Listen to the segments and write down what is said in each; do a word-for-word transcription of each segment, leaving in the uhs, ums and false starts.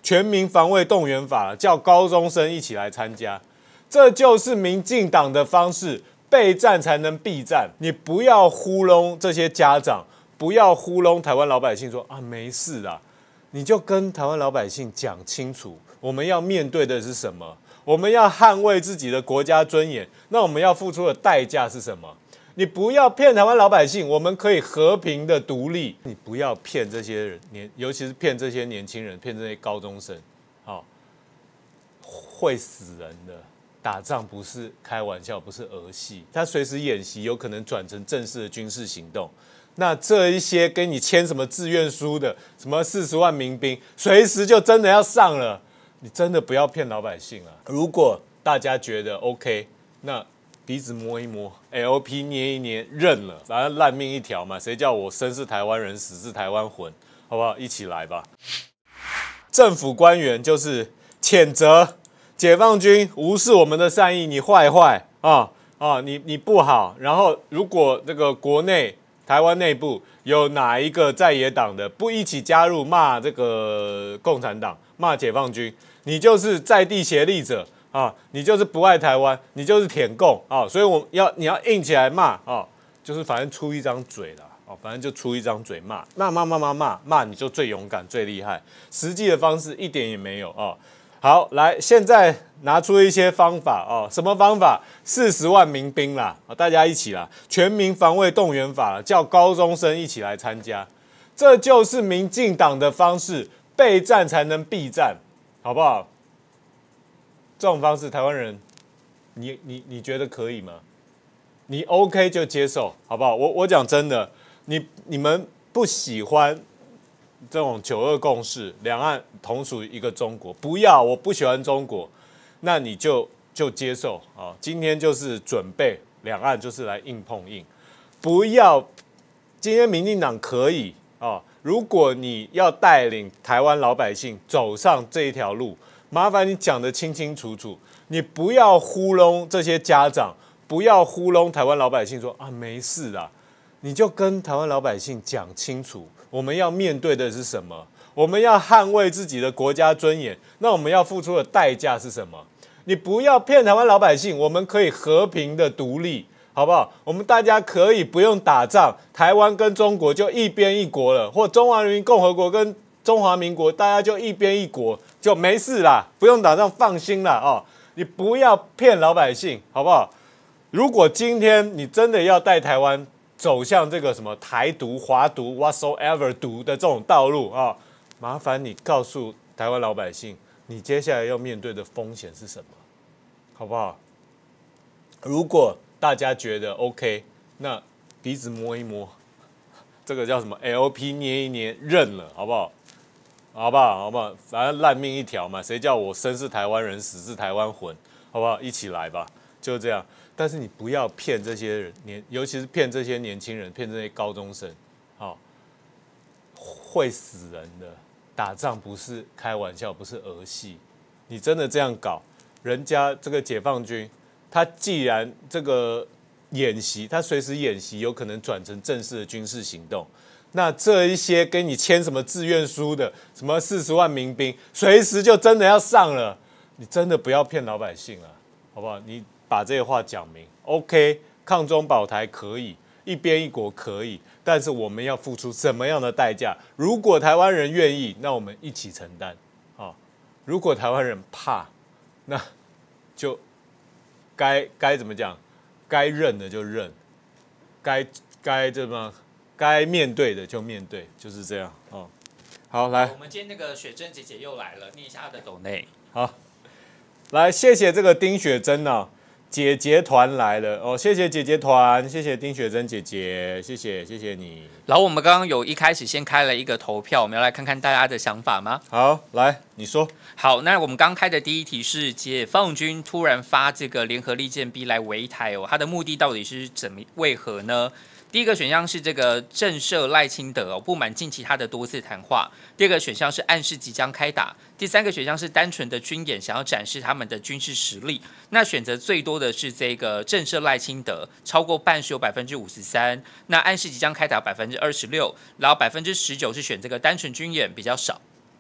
全民防卫动员法了，叫高中生一起来参加，这就是民进党的方式，备战才能避战。你不要糊弄这些家长，不要糊弄台湾老百姓说啊没事啦，你就跟台湾老百姓讲清楚，我们要面对的是什么，我们要捍卫自己的国家尊严，那我们要付出的代价是什么？你不要骗台湾老百姓，我们可以和平的独立。你不要骗这些人，年尤其是骗这些年轻人，骗这些高中生，好、哦，会死人的。打仗不是开玩笑，不是儿戏，他随时演习有可能转成正式的军事行动。那这一些跟你签什么志愿书的，什么四十万民兵，随时就真的要上了，你真的不要骗老百姓啊！如果大家觉得 OK， 那鼻子摸一摸 ，L P 捏一捏，认了，反正烂命一条嘛，谁叫我生是台湾人，死是台湾魂，好不好？一起来吧！政府官员就是谴责解放军无视我们的善意，你坏坏啊啊，你你不好。然后如果这个国内台湾内部有哪一个在野党的不一起加入骂这个共产党、骂解放军，你就是在地协力者。啊，你就是不爱台湾，你就是舔共啊，所以我要你要硬起来骂啊，就是反正出一张嘴啦，哦，反正就出一张嘴骂，骂骂骂骂骂骂，你就最勇敢最厉害，实际的方式一点也没有啊。好，来，现在拿出一些方法哦，什么方法？四十万民兵啦，大家一起啦，全民防卫动员法了，叫高中生一起来参加，这就是民进党的方式，备战才能避战，好不好？这种方式，台湾人，你你你觉得可以吗？你 OK 就接受，好不好？我我讲真的，你你们不喜欢这种九二共识，两岸同属一个中国，不要，我不喜欢中国，那你就就接受啊。今天就是准备两岸就是来硬碰硬，不要。今天民进党可以啊，如果你要带领台湾老百姓走上这一条路。麻烦你讲得清清楚楚，你不要糊弄这些家长，不要糊弄台湾老百姓说啊没事啦，你就跟台湾老百姓讲清楚，我们要面对的是什么，我们要捍卫自己的国家尊严，那我们要付出的代价是什么？你不要骗台湾老百姓，我们可以和平的独立，好不好？我们大家可以不用打仗，台湾跟中国就一边一国了，或中华人民共和国跟中华民国，大家就一边一国。就没事啦，不用打仗，放心啦哦！你不要骗老百姓，好不好？如果今天你真的要带台湾走向这个什么台独、华独、whatsoever 独的这种道路啊、哦，麻烦你告诉台湾老百姓，你接下来要面对的风险是什么，好不好？如果大家觉得 OK， 那鼻子摸一摸，这个叫什么 L P 捏一捏，认了，好不好？好不好？好不好？反正烂命一条嘛，谁叫我生是台湾人，死是台湾魂，好不好？一起来吧，就这样。但是你不要骗这些人，年尤其是骗这些年轻人，骗这些高中生，好、哦，会死人的。打仗不是开玩笑，不是儿戏。你真的这样搞，人家这个解放军，他既然这个演习，他随时演习有可能转成正式的军事行动。那这一些跟你签什么志愿书的，什么四十万民兵，随时就真的要上了，你真的不要骗老百姓了，好不好？你把这些话讲明 ，OK， 抗中保台可以，一边一国可以，但是我们要付出什么样的代价？如果台湾人愿意，那我们一起承担啊；如果台湾人怕，那就该该怎么讲？该认的就认，该该这么。该面对的就面对，就是这样哦。好，来， 我们今天那个雪珍姐姐又来了，念一下她的抖内。 好，来，谢谢这个丁雪珍啊，姐姐团来了哦，谢谢姐姐团，谢谢丁雪珍姐姐，谢谢谢谢你。 然后我们刚刚有一开始先开了一个投票，我们要来看看大家的想法吗？ 好，来你说。 好，那我们刚开的第一题是解放军突然发这个联合利剑逼来围台哦，它的目的到底是怎么为何呢？第一个选项是这个震慑赖清德哦，不满近期他的多次谈话。第二个选项是暗示即将开打。第三个选项是单纯的军演，想要展示他们的军事实力。那选择最多的是这个震慑赖清德，超过半数有百分之五十三。那暗示即将开打百分之二十六，然后百分之十九是选这个单纯军演比较少。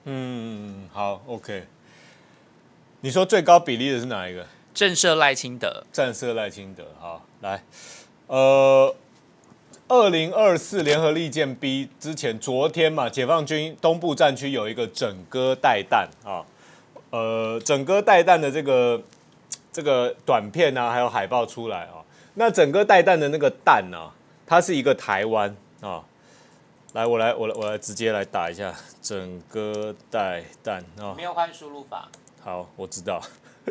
嗯，好 ，OK。你说最高比例的是哪一个？ 震慑赖清德， 震慑赖清德。好，来，呃，二零二四联合利剑 B 之前，昨天嘛，解放军东部战区有一个整歌带弹啊，呃，整歌带弹的这个这个短片啊，还有海报出来啊。那整歌带弹的那个弹啊，它是一个台湾啊。来，我来，我来，我来直接来打一下整歌带弹啊。 没有换输入法。 好，我知道。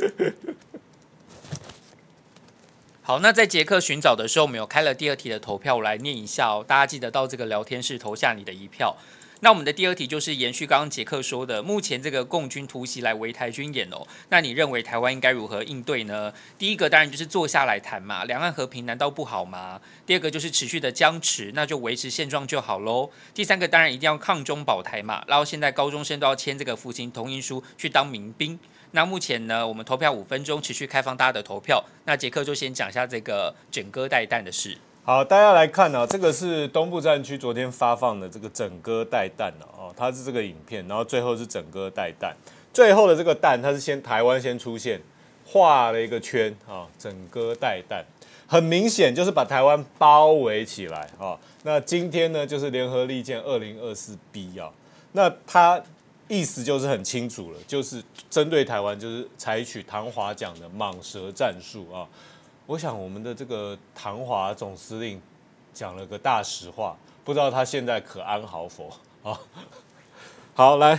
好，那在捷克寻找的时候，我们有开了第二题的投票，我来念一下哦。大家记得到这个聊天室投下你的一票。那我们的第二题就是延续刚刚捷克说的，目前这个共军突袭来围台军演哦，那你认为台湾应该如何应对呢？第一个当然就是坐下来谈嘛，两岸和平难道不好吗？第二个就是持续的僵持，那就维持现状就好喽。第三个当然一定要抗中保台嘛，然后现在高中生都要签这个服刑同意书去当民兵。那目前呢，我们投票五分钟，持续开放大家的投票。那捷克就先讲一下这个整歌带弹的事。 好，大家来看啊，这个是东部战区昨天发放的这个整歌带弹哦，它是这个影片，然后最后是整歌带弹，最后的这个弹它是先台湾先出现，画了一个圈啊，整歌带弹，很明显就是把台湾包围起来啊。那今天呢，就是联合利剑二零二四 B 啊，那它意思就是很清楚了，就是针对台湾，就是采取唐华讲的蟒蛇战术啊。我想我们的这个唐华总司令讲了个大实话，不知道他现在可安好否啊？好，来，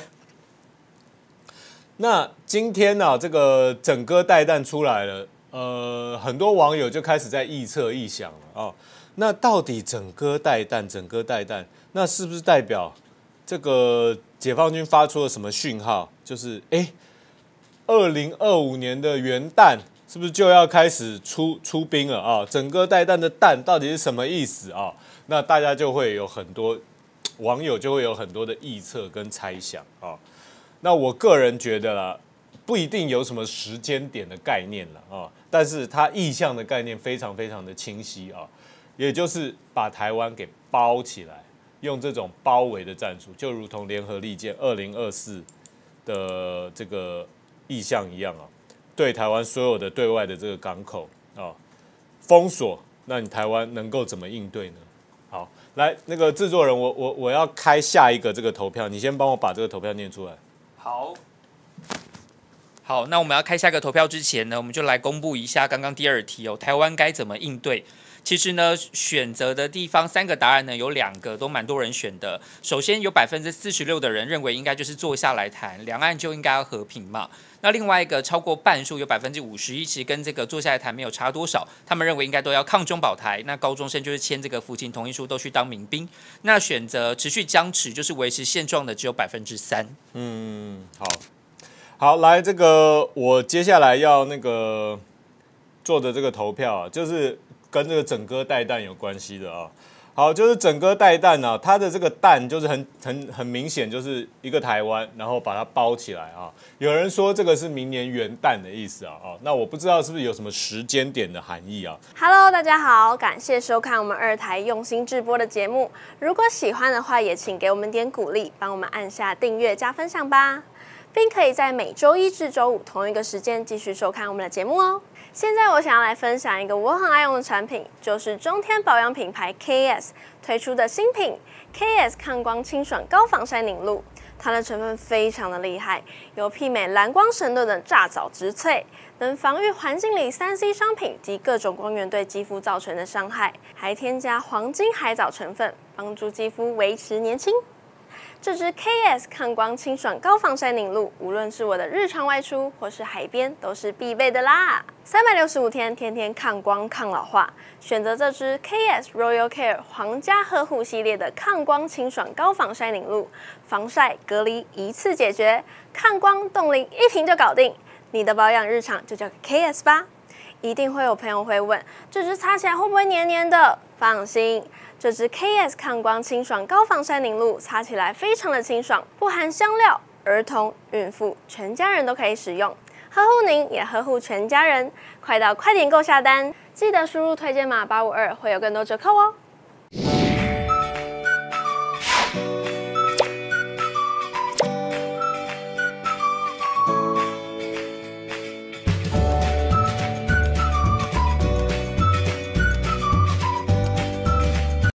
那今天呢、啊，这个整歌带弹出来了，呃，很多网友就开始在臆测、臆想了啊。那到底整歌带弹、整歌带弹，那是不是代表这个解放军发出了什么讯号？就是哎，二零二五年的元旦。是不是就要开始出出兵了啊？整歌带弹的弹到底是什么意思啊？那大家就会有很多网友就会有很多的臆测跟猜想啊。那我个人觉得啦，不一定有什么时间点的概念了啊，但是它意象的概念非常非常的清晰啊，也就是把台湾给包起来，用这种包围的战术，就如同联合利剑二零二四的这个意象一样啊。对台湾所有的对外的这个港口啊、哦、封锁，那你台湾能够怎么应对呢？好，来那个制作人，我我我要开下一个这个投票，你先帮我把这个投票念出来。 好，好，那我们要开下一个投票之前呢，我们就来公布一下刚刚第二题哦，台湾该怎么应对？其实呢，选择的地方三个答案呢，有两个都蛮多人选的。首先有百分之四十六的人认为应该就是坐下来谈，两岸就应该要和平嘛。那另外一个超过半数有百分之五十一，其实跟这个坐下来谈没有差多少。他们认为应该都要抗中保台。那高中生就是签这个服刑同意书，都去当民兵。那选择持续僵持，就是维持现状的只有百分之三。 嗯，好，好，来这个我接下来要那个做的这个投票啊，就是跟这个整歌带弹有关系的啊。好，就是整歌带弹啊，它的这个弹就是很很很明显，就是一个台湾，然后把它包起来啊。有人说这个是明年元旦的意思啊，哦，那我不知道是不是有什么时间点的含义啊。 Hello， 大家好，感谢收看我们二台用心制播的节目。如果喜欢的话，也请给我们点鼓励，帮我们按下订阅加分享吧，并可以在每周一至周五同一个时间继续收看我们的节目哦。现在我想要来分享一个我很爱用的产品，就是中天保养品牌 K S 推出的新品 K S 抗光清爽高防晒凝露。它的成分非常的厉害，有媲美蓝光神盾的炸藻植萃，能防御环境里三 C 商品及各种光源对肌肤造成的伤害，还添加黄金海藻成分，帮助肌肤维持年轻。这支 K S 抗光清爽高防晒凝露，无论是我的日常外出或是海边，都是必备的啦。三百六十五天，天天抗光抗老化，选择这支 K S Royal Care 皇家呵护系列的抗光清爽高防晒凝露，防晒隔离一次解决，抗光冻龄一瓶就搞定。你的保养日常就交给 K S 吧。一定会有朋友会问，这支擦起来会不会黏黏的？放心，这支 K S 抗光清爽高防晒凝露擦起来非常的清爽，不含香料，儿童、孕妇、全家人都可以使用，呵护您也呵护全家人。快到快点购下单，记得输入推荐码八五二会有更多折扣哦。